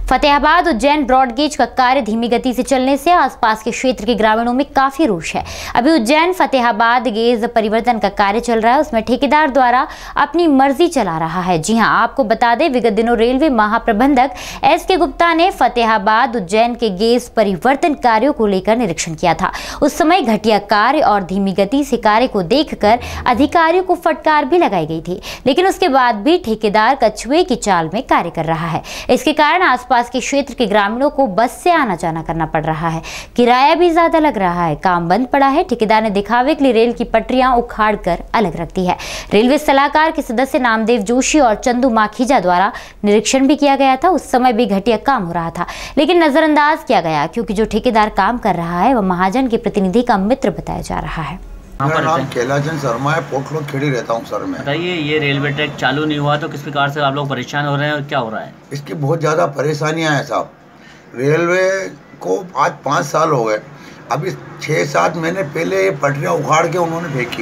Fatehabad Ujjain broad gauge का कार्य धीमी गति से चलने से आसपास के क्षेत्र के ग्रामीणों में काफी रोष है। अभी उज्जैन फतेहाबाद गेज परिवर्तन का कार्य चल रहा है, उसमें ठेकेदार द्वारा अपनी मर्जी चला रहा है। जी हां, आपको बता दें, विगत दिनों रेलवे महाप्रबंधक एस.के. गुप्ता ने फतेहाबाद उज्जैन के गेज परिवर्तन कार्यों को लेकर निरीक्षण किया था। उस समय घटिया कार्य और धीमी गति से कार्य को देखकर अधिकारियों को फटकार भी लगाई गई थी, लेकिन उसके बाद भी ठेकेदार कछुए की चाल में कार्य कर रहा है। इसके कारण आसपास के क्षेत्र के ग्रामीणों को बस से आना जाना करना पड़ रहा है। किराया भी ज्यादा लग रहा है। काम बंद पड़ा है। ठेकेदार ने दिखावे के लिए रेल की पटरियां उखाड़ कर अलग रख दी है। रेलवे सलाहकार के सदस्य नामदेव जोशी और चंदू माखीजा द्वारा निरीक्षण भी किया गया था। उस समय भी घटिया काम हो रहा था, लेकिन नजरअंदाज किया गया क्योंकि जो ठेकेदार काम कर रहा है वह महाजन के प्रतिनिधि का मित्र बताया जा रहा है। मेरा नाम कैलाचंद शर्मा है, पोटलो खेड़ी रहता हूँ सर मैं। बताइए, ये रेलवे ट्रैक चालू नहीं हुआ तो किस प्रकार से आप लोग परेशान हो रहे हैं और क्या हो रहा है? इसकी बहुत ज़्यादा परेशानियाँ हैं साहब। रेलवे को आज 5 साल हो गए। अभी 6-7 महीने पहले ये पटरियाँ उखाड़ के उन्होंने फेंकी।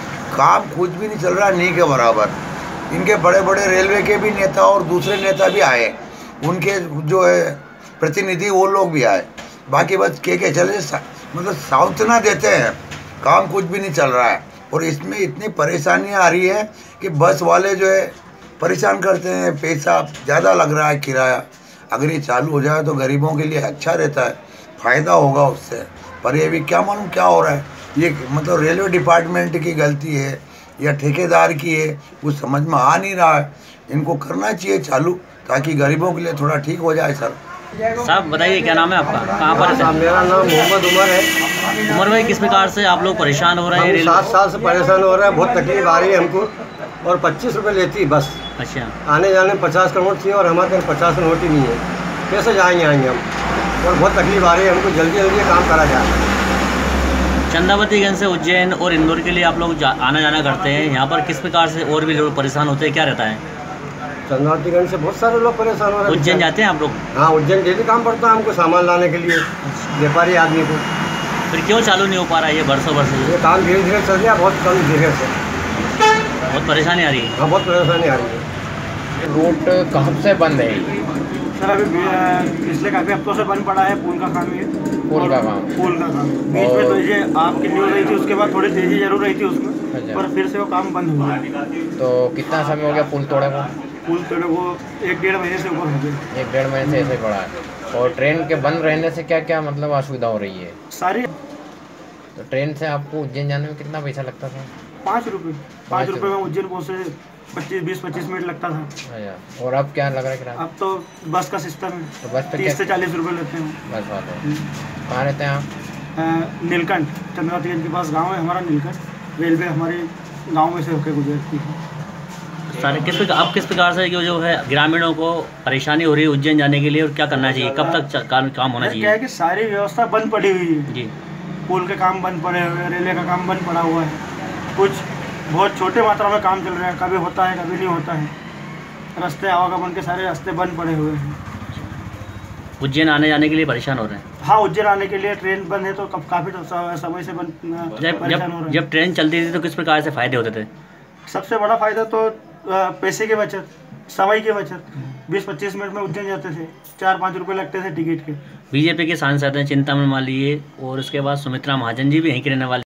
काम कुछ भी नहीं चल रहा, नहीं के बराबर। इनके बड़े बड़े रेलवे के भी नेता और दूसरे नेता भी आए, उनके जो है प्रतिनिधि वो लोग भी आए। बाकी बस के चले, मतलब सावधाना देते हैं, काम कुछ भी नहीं चल रहा है। और इसमें इतनी परेशानियां आ रही है कि बस वाले जो है परेशान करते हैं, पैसा ज़्यादा लग रहा है किराया। अगर ये चालू हो जाए तो गरीबों के लिए अच्छा रहता है, फ़ायदा होगा उससे। पर ये भी क्या मालूम क्या हो रहा है, ये मतलब रेलवे डिपार्टमेंट की गलती है या ठेकेदार की है, कुछ समझ में आ नहीं रहा है। इनको करना चाहिए चालू, ताकि गरीबों के लिए थोड़ा ठीक हो जाए। सर साहब बताइए, क्या नाम है आपका, कहाँ पर है? मेरा नाम मोहम्मद उमर है। उमर भाई, किस प्रकार से आप लोग परेशान हो रहे हैं? 7 साल से परेशान हो रहे हैं, बहुत तकलीफ आ रही है हमको। और 25 रुपये लेती है बस। अच्छा, आने जाने में 50 का नोट चाहिए और हमारे पास 50 का नोट ही नहीं है। कैसे आएंगे हम? और बहुत तकलीफ आ रही है हमको, जल्दी जल्दी काम करा जाए। चंदावतीगंज से उज्जैन और इंदौर के लिए आप लोग आना जाना करते हैं, यहाँ पर किस प्रकार से और भी लोग परेशान होते हैं, क्या रहता है? चंदावतीगंज से बहुत सारे लोग परेशान हो रहे हैं। उज्जैन जाते हैं आप लोग? हाँ, उज्जैन डेली काम पड़ता है हमको सामान लाने के लिए, व्यापारी आदमी को। फिर क्यों चालू नहीं हो पा रहा है ये बरसों ये काम धीरे धीरे चल रहा है, बहुत कम धीरे से। बहुत परेशानी आ रही है। हाँ, बहुत परेशानी आ रही है। रूट कब से बंद है? सर अभी पिछले काफ़ी हफ्तों से बंद पड़ा है। पुल का काम, ये पुल का काम बीच में तो ये आपकी न्यूज़ रही थी, उसके बाद थोड़ी तेज़ी जरूर रही थी उसमें। अच्छा। पर फिर से वो काम बंद हुआ। तो कितना समय हो गया पुल तोड़े को? पुल तोड़े को 1-1.5 महीने से ऊपर हो गए। 1-1.5 महीने से ऐसे पड़ा है। और ट्रेन के बंद रहने से क्या क्या मतलब असुविधा हो रही है? सारी। तो ट्रेन से आपको उज्जैन जाने में कितना पैसा लगता था? 5 रुपये। 5 रुपये में उज्जैन पहुँचे 20-25 मिनट लगता था। अच्छा, और अब क्या लग रहा है किराया? अब तो बस का सिस्टम है, तो बस पे 30 से 40 रुपये लेते हैं। बस बात है। कहाँ रहते हैं आप? नीलकंठ, चंद्रावतीगंज के पास गाँव है हमारा नीलकंठ। रेलवे हमारे गाँव में से होकर गुजरती है। सारे अब किस प्रकार से जो है ग्रामीणों को परेशानी हो रही है उज्जैन जाने के लिए, और क्या करना चाहिए, कब तक काम होना चाहिए? क्या है कि सारी व्यवस्था बंद पड़ी हुई है जी। पुल के काम बंद पड़े हुए हैं, रेलवे का काम बंद पड़ा हुआ है। कुछ बहुत छोटे मात्रा में काम चल रहा है, कभी होता है कभी नहीं होता है। रास्ते आवागमन के सारे रास्ते बंद पड़े हुए हैं। उज्जैन आने जाने के लिए परेशान हो रहे हैं? हाँ, उज्जैन आने के लिए ट्रेन बंद है तो काफ़ी समय से परेशान हो रहे हैं। जब ट्रेन चलती थी तो किस प्रकार से फायदे होते थे? सबसे बड़ा फायदा तो पैसे की बचत, समय की बचत। 20-25 मिनट में उज्जैन जाते थे, 4-5 रुपये लगते थे टिकट के। बीजेपी के सांसद हैं चिंतामण माली और उसके बाद सुमित्रा महाजन जी भी यहीं के रहने वाले